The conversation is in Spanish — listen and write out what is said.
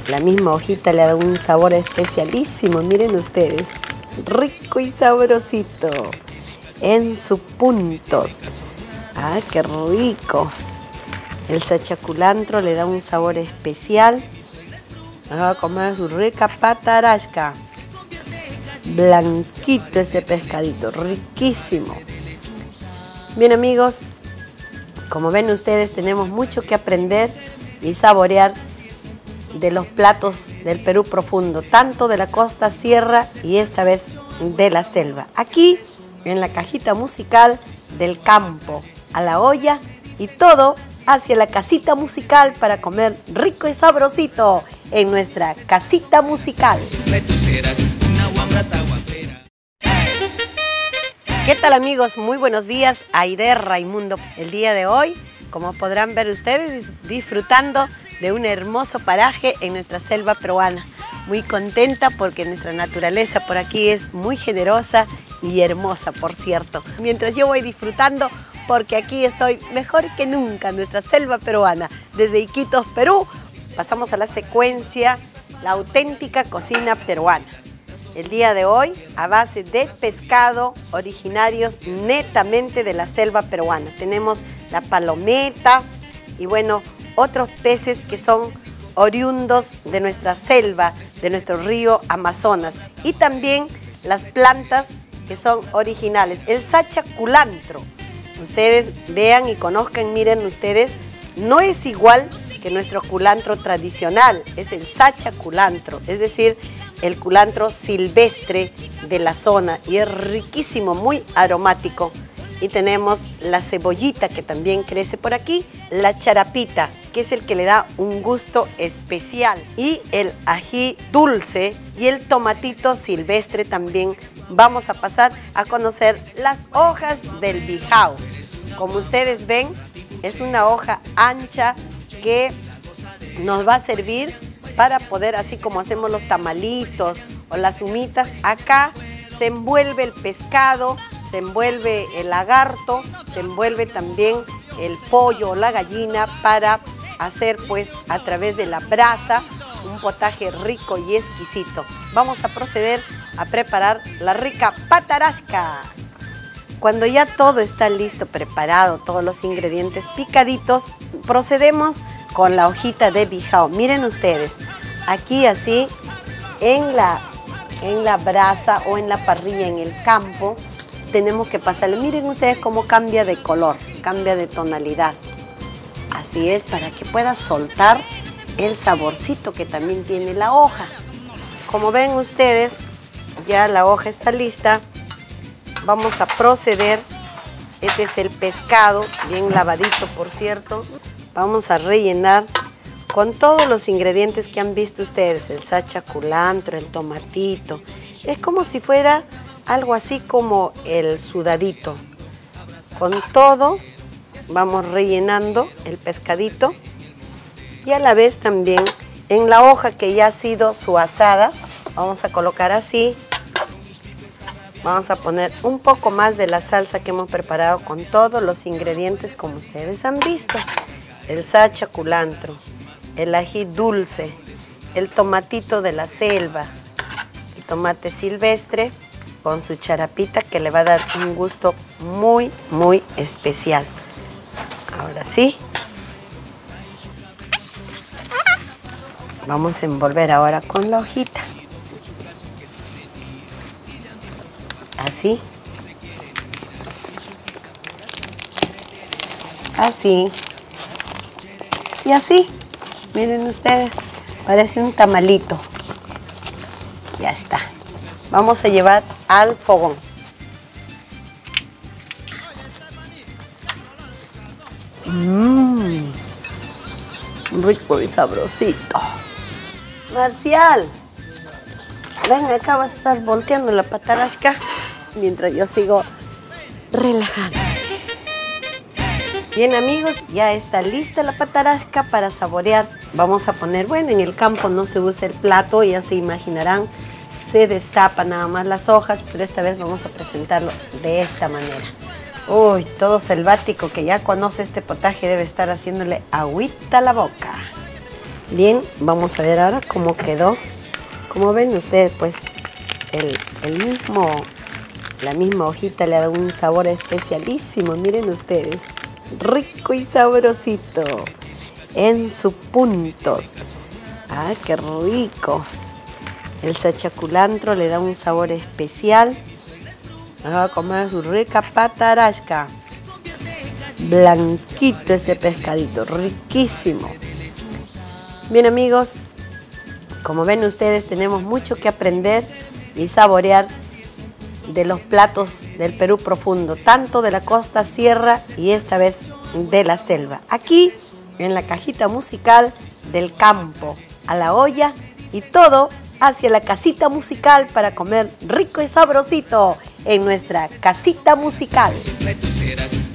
La misma hojita le da un sabor especialísimo, miren ustedes. Rico y sabrosito, en su punto. ¡Ah, qué rico! El sachaculantro le da un sabor especial. Vamos a comer su rica patarasca. Blanquito este pescadito, riquísimo. Bien amigos, como ven ustedes, tenemos mucho que aprender y saborear de los platos del Perú profundo, tanto de la costa, sierra y esta vez de la selva. Aquí en la cajita musical del campo a la olla y todo hacia la casita musical para comer rico y sabrosito en nuestra casita musical. ¿Qué tal amigos? Muy buenos días, Aide Raimundo. El día de hoy, como podrán ver ustedes, disfrutando de un hermoso paraje en nuestra selva peruana. Muy contenta porque nuestra naturaleza por aquí es muy generosa y hermosa, por cierto. Mientras yo voy disfrutando, porque aquí estoy mejor que nunca en nuestra selva peruana. Desde Iquitos, Perú, pasamos a la secuencia, la auténtica cocina peruana. El día de hoy, a base de pescado originarios netamente de la selva peruana. Tenemos la palometa y bueno, otros peces que son oriundos de nuestra selva, de nuestro río Amazonas. Y también las plantas que son originales. El sachaculantro. Ustedes vean y conozcan, miren ustedes, no es igual que nuestro culantro tradicional, es el sachaculantro, es decir, el culantro silvestre de la zona y es riquísimo, muy aromático. Y tenemos la cebollita que también crece por aquí, la charapita, que es el que le da un gusto especial, y el ají dulce y el tomatito silvestre también. Vamos a pasar a conocer las hojas del bijao. Como ustedes ven, es una hoja ancha que nos va a servir para poder, así como hacemos los tamalitos o las humitas, acá se envuelve el pescado, se envuelve el lagarto, se envuelve también el pollo o la gallina para hacer pues a través de la brasa un potaje rico y exquisito. Vamos a proceder a preparar la rica patarasca. Cuando ya todo está listo, preparado, todos los ingredientes picaditos, procedemos con la hojita de bijao. Miren ustedes, aquí así en la brasa o en la parrilla, en el campo, tenemos que pasarle. Miren ustedes cómo cambia de color, cambia de tonalidad. Así es, para que pueda soltar el saborcito que también tiene la hoja. Como ven ustedes, ya la hoja está lista. Vamos a proceder. Este es el pescado, bien lavadito por cierto. Vamos a rellenar con todos los ingredientes que han visto ustedes. El sachaculantro, el tomatito. Es como si fuera algo así como el sudadito. Con todo vamos rellenando el pescadito. Y a la vez también en la hoja que ya ha sido suazada, vamos a colocar así. Vamos a poner un poco más de la salsa que hemos preparado con todos los ingredientes como ustedes han visto. El sachaculantro, el ají dulce, el tomatito de la selva, el tomate silvestre con su charapita que le va a dar un gusto muy, muy especial. Ahora sí. Vamos a envolver ahora con la hojita. Así. Así. Y así. Miren ustedes, parece un tamalito. Ya está. Vamos a llevar al fogón. Rico y sabrosito. Marcial, ven acá, vas a estar volteando la patarasca mientras yo sigo relajando. Bien amigos, ya está lista la patarasca para saborear. Vamos a poner, bueno, en el campo no se usa el plato, ya se imaginarán, se destapa nada más las hojas, pero esta vez vamos a presentarlo de esta manera. Uy, todo selvático que ya conoce este potaje debe estar haciéndole agüita a la boca. Bien, vamos a ver ahora cómo quedó. Como ven ustedes, pues la misma hojita le da un sabor especialísimo. Miren ustedes, rico y sabrosito, en su punto. ¡Ah, qué rico! El sachaculantro le da un sabor especial. Vamos a comer su rica patarasca. Blanquito este pescadito, riquísimo. Bien amigos, como ven ustedes, tenemos mucho que aprender y saborear de los platos del Perú profundo, tanto de la costa, sierra y esta vez de la selva. Aquí en la cajita musical del campo a la olla y todo hacia la casita musical para comer rico y sabrosito en nuestra casita musical. Siempre tú serás